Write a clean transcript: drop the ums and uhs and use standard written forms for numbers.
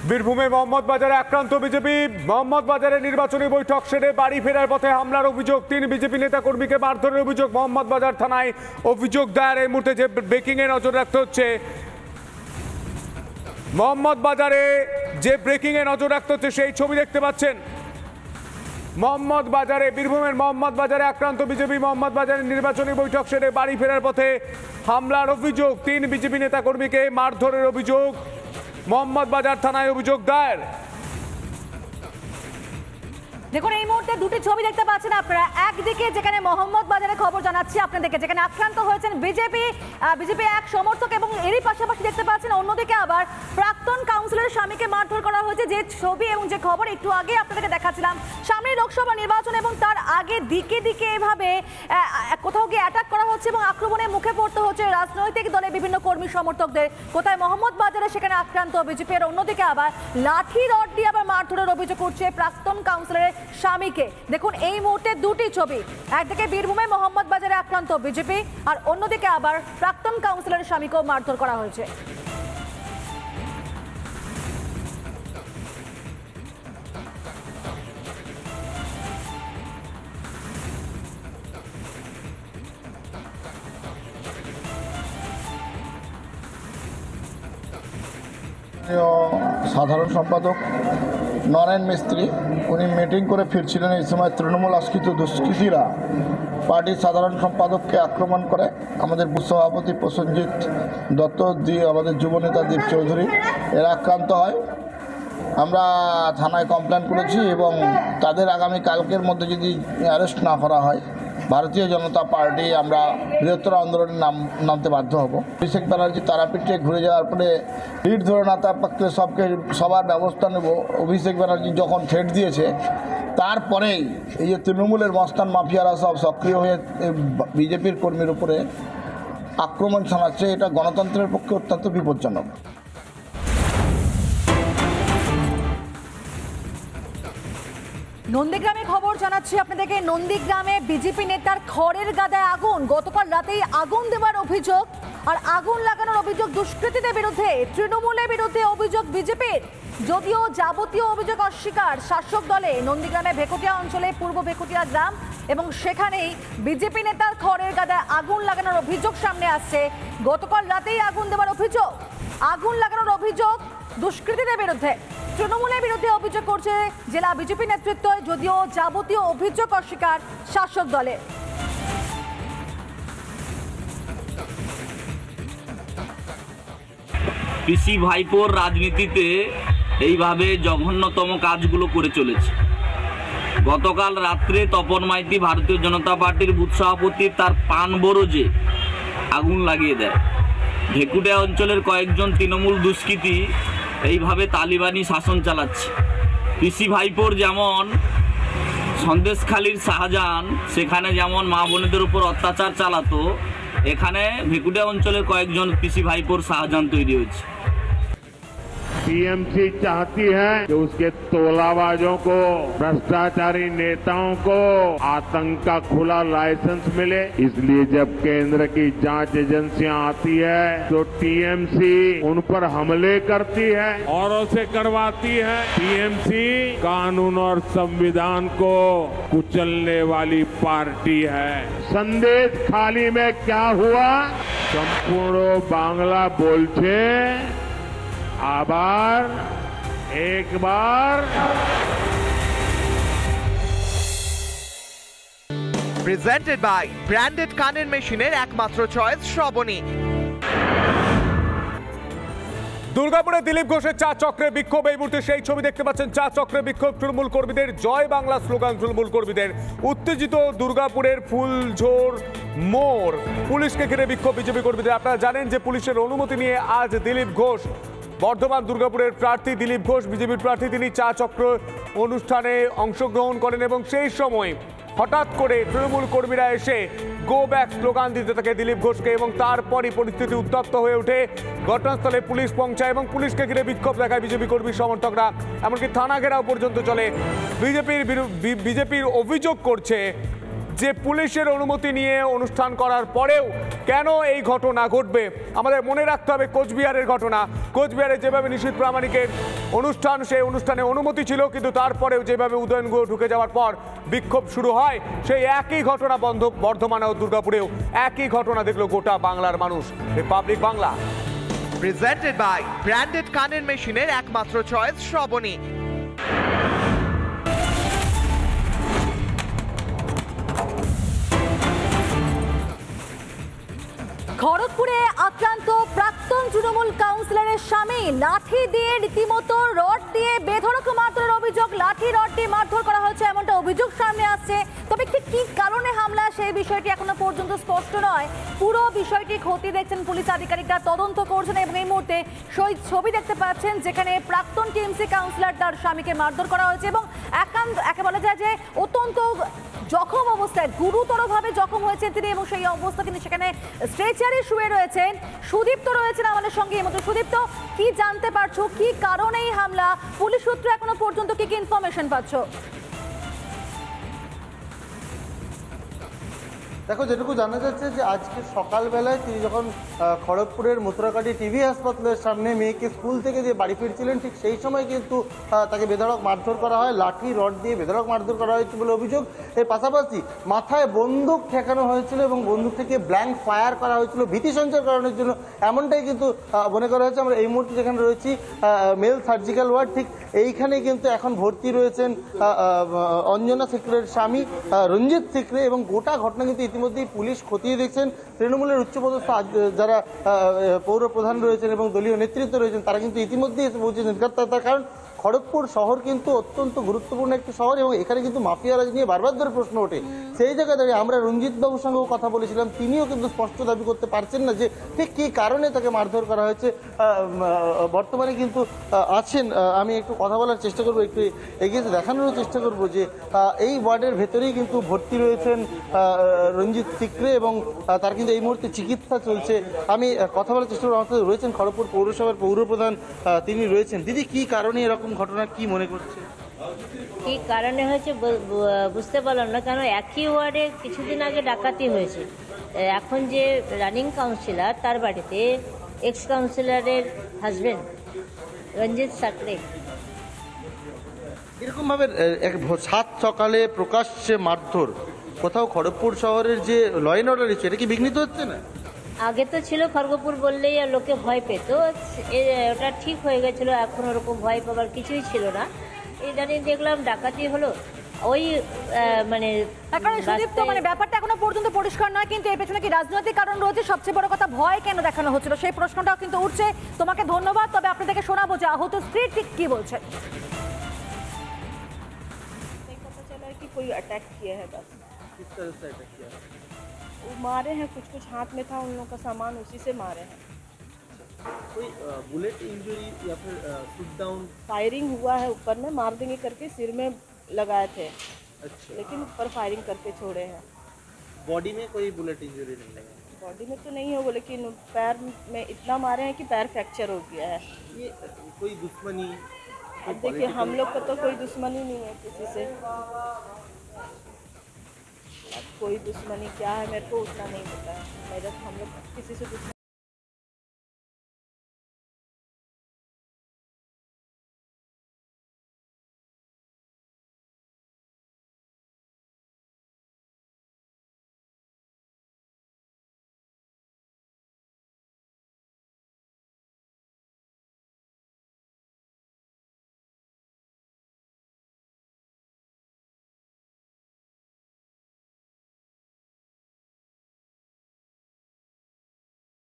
বীরভূমে মোহাম্মদ বাজারে আক্রান্ত বিজেপি। মোহাম্মদ বাজারে নির্বাচনী বৈঠক সেরে বাড়ি ফেরার পথে হামলার অভিযোগ, 3 বিজেপি নেতা কর্মীকে মারধরের অভিযোগ। মোহাম্মদ বাজার থানায় অভিযোগ দায়ের। এই মুহূর্তে যে ব্রেকিং এ নজর রাখতে হচ্ছে, মোহাম্মদ বাজারে যে ব্রেকিং এ নজর রাখতে হচ্ছে সেই ছবি দেখতে পাচ্ছেন। মোহাম্মদ বাজারে, বীরভূমের মোহাম্মদ বাজারে আক্রান্ত বিজেপি। মোহাম্মদ বাজারে নির্বাচনী বৈঠক সেরে বাড়ি ফেরার পথে হামলার অভিযোগ, 3 বিজেপি নেতা কর্মীকে মারধরের অভিযোগ। মোহাম্মদ বাজার থানায় অভিযোগ দায়ের। দেখুন এই মুহূর্তে দুটি ছবি দেখতে পাচ্ছেন আপনারা। একদিকে যেখানে মোহাম্মদ বাজারের খবর জানাচ্ছি আপনাদেরকে, যেখানে আক্রান্ত হয়েছেন বিজেপি এক সমর্থক, এবং এরই পাশাপাশি দেখতে পাচ্ছেন অন্যদিকে আবার প্রাক্তন কাউন্সিলরের স্বামীকে মারধর করা হয়েছে। যে ছবি এবং যে খবর একটু আগে আপনাদেরকে দেখাচ্ছিলাম, সামনে লোকসভা নির্বাচন এবং তার আগে দিকে দিকে এভাবে কোথাও গিয়ে অ্যাটাক করা হচ্ছে এবং আক্রমণের মুখে পড়তে হচ্ছে রাজনৈতিক দলের বিভিন্ন কর্মী সমর্থকদের। কোথায় মোহাম্মদ বাজারে সেখানে আক্রান্ত বিজেপির, অন্যদিকে আবার লাঠি রড দিয়ে আবার মারধরের অভিযোগ করছে প্রাক্তন কাউন্সিলরের স্বামীকে। দেখুন এই মুহূর্তে দুটি ছবি, একদিকে বীরভূমে মোহাম্মদ বাজারে আক্রান্ত বিজেপি, আর অন্যদিকে আবার প্রাক্তন কাউন্সিলরের স্বামীকেও মারধর করা হয়েছে। সাধারণ সম্পাদক নরেন মিস্ত্রি উনি মিটিং করে ফিরছিলেন। এই সময় তৃণমূল আশ্রিত দুষ্কৃতীরা পার্টির সাধারণ সম্পাদককে আক্রমণ করে। আমাদের বুথ সভাপতি প্রসেনজিৎ দত্ত দিয়ে আমাদের যুবনেতা দীপ চৌধুরী এরা আক্রান্ত হয়। আমরা থানায় কমপ্লেন করেছি এবং তাদের আগামী কালকের মধ্যে যদি অ্যারেস্ট না করা হয়, ভারতীয় জনতা পার্টি আমরা বৃহত্তর আন্দোলনে নামতে বাধ্য হব। অভিষেক ব্যানার্জি তারাপীঠে ঘুরে যাওয়ার পরে লিড ধরে না থাকলে সবার ব্যবস্থা নেব। অভিষেক ব্যানার্জি যখন থ্রেট দিয়েছে, তারপরেই এই যে তৃণমূলের মস্তান মাফিয়ারা সব সক্রিয় হয়ে বিজেপির কর্মীর উপরে আক্রমণ চালাচ্ছে, এটা গণতন্ত্রের পক্ষে অত্যন্ত বিপজ্জনক। নন্দীগ্রামে খবর জানাচ্ছি আপনাদেরকে। নন্দীগ্রামে বিজেপি নেতার খড়ের গাদায় আগুন। গতকাল রাতেই আগুন দেওয়ার অভিযোগ, আর আগুন লাগানোর অভিযোগ দুষ্কৃতীদের বিরুদ্ধে, তৃণমূলের বিরুদ্ধে অভিযোগ বিজেপির। যদিও যাবতীয় অভিযোগ অস্বীকার শাসক দলে। নন্দীগ্রামে ভেকুটিয়া অঞ্চলে, পূর্ব ভেকুটিয়া গ্রাম, এবং সেখানেই বিজেপি নেতার খড়ের গাদায় আগুন লাগানোর অভিযোগ সামনে আসছে। গতকাল রাতেই আগুন দেওয়ার অভিযোগ, আগুন লাগানোর অভিযোগ দুষ্কৃতীদের বিরুদ্ধে। তৃণমূলের বিরুদ্ধে অভিযোগ করছে জেলা বিজেপি নেতৃত্ব, যদিও যাবতীয় অভিযোগ অস্বীকার শাসক দলে। পিসি ভাইপোর রাজনীতিতে এইভাবে জঘন্যতম কাজগুলো করে চলেছে। গতকাল রাত্রে তপন মাইতি ভারতীয় জনতা পার্টির বুথ সভাপতি তার পান বরজে আগুন লাগিয়ে দেয়। ভেকুটিয়া অঞ্চলের কয়েকজন তৃণমূল দুষ্কৃতী এইভাবে তালিবানি শাসন চালাচ্ছে। পিসি ভাইপোর যেমন সন্দেশখালীর শাহজাহান, সেখানে যেমন মা বোনেদের উপর অত্যাচার চালাতো, এখানে ভেকুটিয়া অঞ্চলের কয়েকজন পিসি ভাইপোর শাহজাহান তৈরি হয়েছে। टीएमसी चाहती है कि उसके तोलाबाजों को, भ्रष्टाचारी नेताओं को आतंक का खुला लाइसेंस मिले। इसलिए जब केंद्र की जांच एजेंसियां आती है तो टीएमसी उन पर हमले करती है, औरों से करवाती है। टीएमसी कानून और संविधान को कुचलने वाली पार्टी है। संदेश खाली में क्या हुआ? संपूर्ण बांग्ला बोलছে আবার একবার। প্রেজেন্টেড বাই ব্র্যান্ডেড কানের মেশিনের একমাত্র চয়েস শ্রবণী। দুর্গাপুরে দিলীপ ঘোষের চা চক্রে বিক্ষোভ। এই মুহূর্তে সেই ছবি দেখতে পাচ্ছেন। চা চক্রে বিক্ষোভ তৃণমূল কর্মীদের, জয় বাংলা স্লোগান তৃণমূল কর্মীদের। উত্তেজিত দুর্গাপুরের ফুলঝোর মোড়, পুলিশকে ঘিরে বিক্ষোভ বিজেপি কর্মীদের। আপনারা জানেন যে পুলিশের অনুমতি নিয়ে আজ দিলীপ ঘোষ, বর্ধমান দুর্গাপুরের প্রার্থী দিলীপ ঘোষ, বিজেপির প্রার্থী, তিনি চা চক্র অনুষ্ঠানে অংশগ্রহণ করেন এবং সেই সময় হঠাৎ করে তৃণমূল কর্মীরা এসে গো ব্যাক স্লোগান দিতে থাকে দিলীপ ঘোষকে, এবং তারপরই পরিস্থিতি উত্তপ্ত হয়ে ওঠে। ঘটনাস্থলে পুলিশ পৌঁছায় এবং পুলিশকে ঘিরে বিক্ষোভ দেখায় বিজেপি কর্মী সমর্থকরা, এমনকি থানা ঘেরাও পর্যন্ত চলে। বিজেপির অভিযোগ করছে যে পুলিশের অনুমতি নিয়ে অনুষ্ঠান করার পরেও কেন এই ঘটনা ঘটবে? আমাদের মনে রাখতে হবে কোচবিহারের ঘটনা। কোচবিহারে যেভাবে নিশীথ প্রামাণিকের অনুষ্ঠান, সেই অনুষ্ঠানে অনুমতি ছিল, কিন্তু তারপরেও যেভাবে উদয়ন গুহ ঢুকে যাওয়ার পর বিক্ষোভ শুরু হয়, সেই একই ঘটনা বর্ধমানে ও দুর্গাপুরেও একই ঘটনা দেখলো গোটা বাংলার মানুষ। Republic Bangla presented by branded কানের মেশিনের একমাত্র চয়েস শ্রাবণী। খড়গপুরে আক্রান্ত প্রাক্তন তৃণমূল কাউন্সিলরের স্বামী, লাঠি দিয়ে রীতিমতো রড দিয়ে বেধড়ক মারধরের অভিযোগ। লাঠি রড দিয়ে মারধর করা হয়েছে এমনটা অভিযোগ সামনে আসছে। তবে ঠিক কি কারণে হামলা সেই বিষয়টি এখনো পর্যন্ত স্পষ্ট নয়। পুরো বিষয়টি খতিয়ে দেখছেন পুলিশ আধিকারিকরা, তদন্ত করছেন এবং এই মুহূর্তে সেই ছবি দেখতে পাচ্ছেন যেখানে প্রাক্তন টিএমসি কাউন্সিলর তার স্বামীকে মারধর করা হয়েছে এবং একে বলা যায় যে অত্যন্ত জখম অবস্থায়, গুরুতরভাবে জখম হয়েছেন তিনি এবং সেই অবস্থা তিনি সেখানে স্ট্রেচারে শুয়ে রয়েছেন। সুদীপ্ত রয়েছেন আমাদের সঙ্গে। এই মতো সুদীপ্ত, কি জানতে পারছো, কি কারণে এই হামলা? পুলিশ সূত্রে এখনো পর্যন্ত কি কি ইনফরমেশন পাচ্ছ? দেখো, যেটুকু জানা যাচ্ছে যে আজকে সকালবেলায় তিনি যখন খড়গপুরের মথুরাকাটি টিভি হাসপাতালের সামনে মেয়েকে স্কুল থেকে যে বাড়ি ফিরছিলেন, ঠিক সেই সময় কিন্তু তাকে বেধড়ক মারধর করা হয়, লাঠি রড দিয়ে বেধড়ক মারধর করা হয়েছে বলে অভিযোগ। এর পাশাপাশি মাথায় বন্দুক ঠেকানো হয়েছিল এবং বন্দুক থেকে ব্ল্যাঙ্ক ফায়ার করা হয়েছিল ভীতি সঞ্চার করানোর জন্য, এমনটাই কিন্তু মনে করা হয়েছে। আমরা এই মুহূর্তে যেখানে রয়েছি মেল সার্জিক্যাল ওয়ার্ড, ঠিক এইখানে কিন্তু এখন ভর্তি রয়েছেন অঞ্জনা সিকরের স্বামী রঞ্জিত সিকরে এবং গোটা ঘটনা কিন্তু ইতিমধ্যেই পুলিশ খতিয়ে দেখছেন। তৃণমূলের উচ্চপদস্থ যারা পৌর প্রধান রয়েছেন এবং দলীয় নেতৃত্ব রয়েছেন তারা কিন্তু ইতিমধ্যেই এসে পৌঁছেছেন। তার কারণ খড়গপুর শহর কিন্তু অত্যন্ত গুরুত্বপূর্ণ একটি শহর এবং এখানে কিন্তু মাফিয়া রাজ নিয়ে বারবার ধরে প্রশ্ন ওঠে। সেই জায়গায় দাঁড়িয়ে আমরা রঞ্জিত বাবুর সঙ্গেও কথা বলেছিলাম, তিনিও কিন্তু স্পষ্ট দাবি করতে পারছেন না যে ঠিক কী কারণে তাকে মারধর করা হয়েছে। বর্তমানে কিন্তু আছেন, আমি একটু কথা বলার চেষ্টা করবো, একটু এগিয়ে দেখানোর চেষ্টা করবো যে এই ওয়ার্ডের ভেতরেই কিন্তু ভর্তি রয়েছেন রঞ্জিত সিকরে এবং তার কিন্তু এই মুহূর্তে চিকিৎসা চলছে। আমি কথা বলার চেষ্টা করবো, আমার সাথে রয়েছেন খড়গপুর পৌরসভার পৌরপ্রধান, তিনি রয়েছেন। দিদি, কী কারণে এরকম ঘটনা, কি মনে করছে? কী কারণে হয়েছে বুঝতে পারলাম না, কারণ একই ওয়ার্ডে কিছুদিন আগে ডাকাতি হয়েছে। এখন যে রানিং কাউন্সিলর তার বাড়িতে এক্স কাউন্সিলরের হাজবেন্ড রঞ্জিত সাকরে এরকমভাবে সাত সকালে প্রকাশ্যে মারধর, কোথাও খড়গপুর শহরের যে ল অ্যান্ড অর্ডার ইস্যু, এটা কি বিঘ্নিত হচ্ছে না? আগে তো ছিল খড়গপুর বললেই আর লোকে ভয় পেত, ওটা ঠিক হয়ে গেছিলো। এখন ওরকম ভয় পাবার কিছুই ছিল না। ইদানিং দেখলাম ডাকাতি হলো, ওই মানে সুদীপ্ত, মানে ব্যাপারটা এখনো পর্যন্ত পরিষ্কার নয়, কিন্তু এর পেছনে কি রাজনৈতিক কারণ রয়েছে? সবচেয়ে বড় কথা, ভয় কেন দেখানো হচ্ছিল সেই প্রশ্নটাও কিন্তু উঠছে। তোমাকে ধন্যবাদ। তবে আপনাদেরকে শোনাবো যে আহত স্ত্রী ঠিক কি বলছেন। कि कोई अटैक किया है, बस किस तरह से अटैक किया? वो मारे हैं, कुछ कुछ हाथ में था उन लोगों का सामान, उसी से मारे हैं। कोई बुलेट इंजरी या फिर शूट डाउन? फायरिंग हुआ है ऊपर में, मार देंगे करके सिर में लगाए थे। अच्छा। लेकिन ऊपर फायरिंग करके छोड़े हैं। बॉडी में कोई बुलेट इंजरी नहीं लगा? बॉडी में तो नहीं है वो, लेकिन पैर में इतना मारे हैं कि पैर फ्रैक्चर हो गया है। ये कोई दुश्मनी? अब देखिए, हम लोग का तो कोई दुश्मनी नहीं है किसी से। अब कोई दुश्मनी क्या है मेरे को उतना नहीं पता है। मेरा हम लोग किसी से दुश्मनी